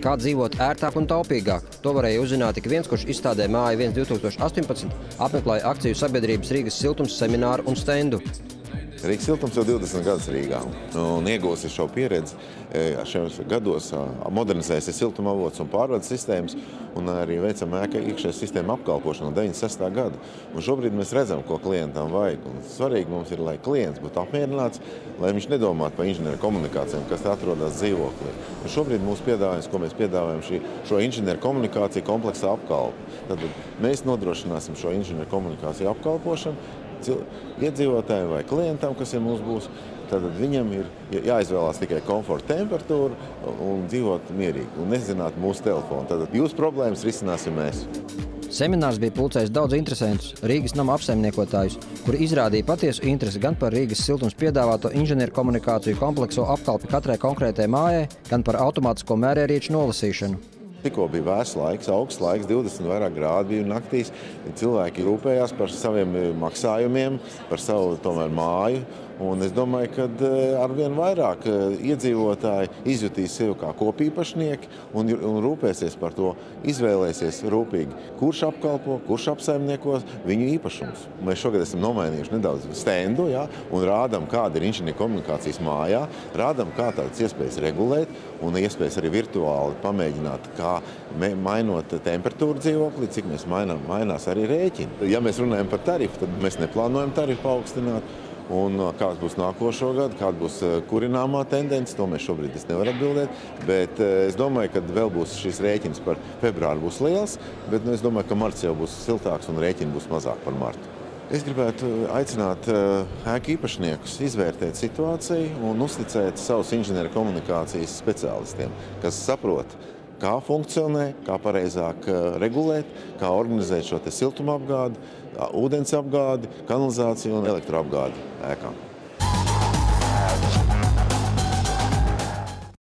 Kā dzīvot ērtāk un taupīgāk? To varēja uzzināt ik viens, kurš izstādē Māja 1 2018 apmeklēja akciju sabiedrības Rīgas siltums semināru un stendu. Rīgas siltums jau 20 gadus Rīgā un iegūsi šo pieredzi. Šajos gados modernizēsies siltumavots un pārvades sistēmas un arī veicam iekšējās sistēma apkalpošanu no 96. gada. Un šobrīd mēs redzam, ko klientam vajag. Un svarīgi mums ir, lai klients būtu apmierināts, lai viņš nedomātu par inženieru komunikācijām, kas atrodas dzīvoklī. Un šobrīd mūsu piedāvājums, ko mēs piedāvājam, šo inženieru komunikāciju kompleksā apkalpu. Tad mēs nodrošināsim šo inženieru komunikāciju apkalpošanu iedzīvotājiem vai klientam, kas mums būs, tad viņam ir jāizvēlās tikai komforta temperatūra un dzīvot mierīgi un nezināt mūsu telefonu. Tad jūsu problēmas risināsim mēs. Seminārs bija pulcējis daudz interesantus Rīgas nama apsaimniekotājus, kuri izrādīja patiesu interesi gan par Rīgas siltums piedāvāto inženieru komunikāciju komplekso apkalpi katrai konkrētai mājai, gan par automātisko mērierīču nolasīšanu. Tikko bija vēss laiks, augsts laiks, 20 vairāk grādi bija naktīs. Cilvēki rūpējās par saviem maksājumiem, par savu tomēr māju. Un es domāju, ka arvien vairāk iedzīvotāji izjutīs sevi kā kopīpašnieki un rūpēsies par to, izvēlēsies rūpīgi, kurš apkalpo, kurš apsaimniekos viņu īpašumus. Mēs šogad esam nomainījuši nedaudz stendu, un rādam, kāda ir inženieru komunikācijas mājā, rādam, kā tādas iespējas regulēt un iespējas arī virtuāli pamēģināt, kā mainot temperatūru dzīvoklī, cik mēs mainās arī rēķini. Ja mēs runājam par tarifu, tad mēs neplānojam tarifu paaugstināt. Un kāds būs nākošo gadu, kāda būs kurināmā tendence, to mēs šobrīd nevaram atbildēt. Bet es domāju, ka vēl būs šis rēķins par februāru būs liels, bet es domāju, ka marts jau būs siltāks un rēķini būs mazāk par martu. Es gribētu aicināt ēku īpašniekus izvērtēt situāciju un uzticēt savus inženieru komunikācijas speciālistiem, kas saprot, kā funkcionē, kā pareizāk regulēt, kā organizēt šo siltuma apgādi, ūdens apgādi, kanalizāciju un elektroapgādi ēkām.